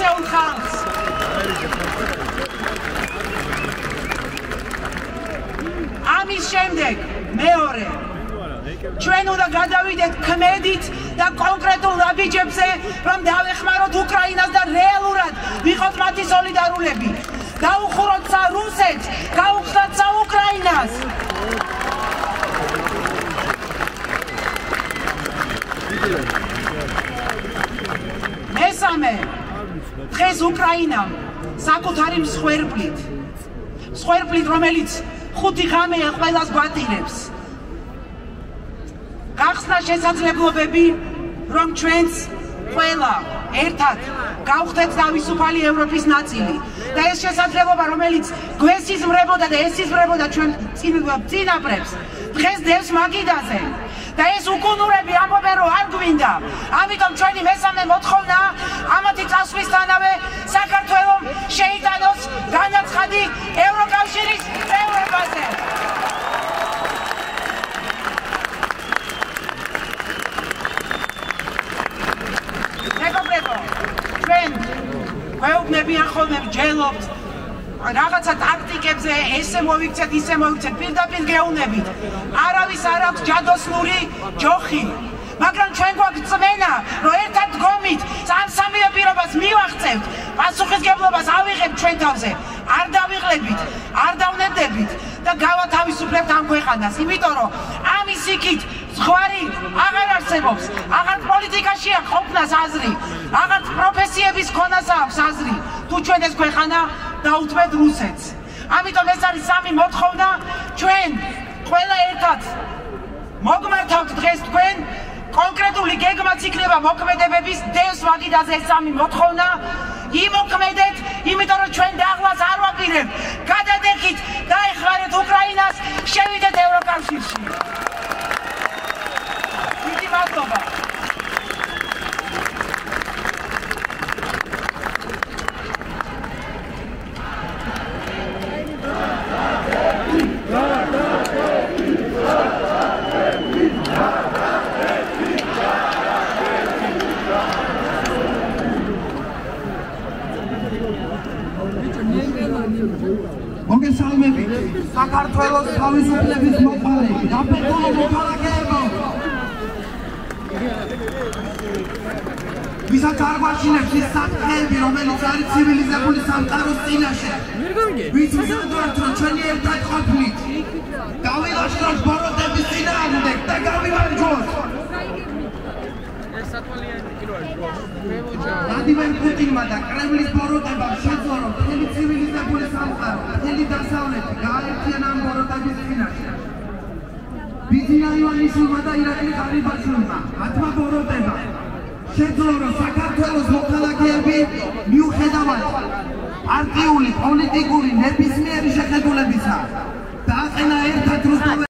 ერთეულ ხალხს. ამის შემდეგ მეორე ჩვენ უნდა გადავიდეთ ქმედით და კონკრეტულ ნაბიჯებზე, რომ დავეხმაროთ უკრაინას და რეალურად ვიყოთ მათი სოლიდარულები. დაუხუროთ რუსეთს, გაუხსნათ უკრაინას. მესამე, დღეს უკრაინამ საკუთარი მსხვერპლით, რომელიც 5 ღამეა ყველას გვატირებს. გახსნა შესაძლებლობები, რომ ჩვენც ყველა ერთად გავხდეთ თავისუფალი ევროპის ნაწილი. და ეს შესაძლებლობა, რომელიც გვესიზმრებოდა და ესიზმრებოდა ჩვენ წინაპრებს, დღეს დევს მაგიდაზე. და ეს უკუნურები ამბობენ, რომ არ გვინდა. ამიტომ ჩვენი მესამე მოთხოვნა ამათი წასვლისთანავე საქართველოს შეიტანოს განაცხადი ევროკავშირის წევრობაზე. მეგობრებო, ჩვენ გვეუბნებიან ხოლმე ვჯელობთ რაღაცა ტაქტიკებზე, ესე მოვიქცეთ, ისე მოვიქცეთ, პირდაპირ გეუბნებით. არავის არ აქვს ჯადოსნური ჯოხი. მაგრამ ჩვენ გვაქვს წმენა, რომ ერთად დგომით ამ სამივე პირობას მივაღწევთ, პასუხისგებლობას ავიღებთ ჩვენ თავზე. არ დავიღლებით, არ დავნებდებით და გავათავისუფლებთ ამ ქვეყანას, იმიტომ რომ ამის იქით ზღვარი აღარ არსებობს. აღარ პოლიტიკაშია ყოფნას აზრი, აღარ პროფესიების ქონას აქვს აზრი, თუ ჩვენ ეს ქვეყანა დაუთმეთ რუსეთს. ამიტომ ეს არის სამი მოთხოვნა, ჩვენ ყველა ერთად მოგმართავთ დღეს თქვენ. კონკრეტული გეგმაც იქნება მოქმედებების დევს მაგიდაზე ეს სამი მოთხოვნა. იმოქმედეთ, იმიტომ რომ ჩვენ დაღლას არ ვაპირებთ. გადადეხით, დაეხმარეთ უკრაინას, შევიდეთ ევროკავშირში. დიდი მადლობა. მოგესალმებით საქართველოს თავისუფლების მოყოლები, დაბეჭდილ მოქალაქეებო. ვისაც არ გვაშინებს ის საკითხები, რომელიც არის ცივილიზებული სამყაროს წინაშე. ვის მზადვართ, რომ ჩვენი ერთად ყოფნით დავილაშქროთ ბოროტების წინააღმდეგ და გავიმარჯვოთ. ვლადიმერ პუტინმა და კრემლის ბოროტებამ შეძლო, რომ მთელი ცივილიზებული სამყარო, მთელი დასავლეთი გააერთიან ამ ბოროტების წინაშე. ბიძინა ივანიშვილმა და ირაკლი ყარიბაშვილმა მათმა ბოროტებამ შეძლო, რომ საქართველოს მოქალაქეები მიუხედავად პარტიული, პოლიტიკური, ნებისმიერი შეხედულებისა დააყენა ერთად რუსთაველს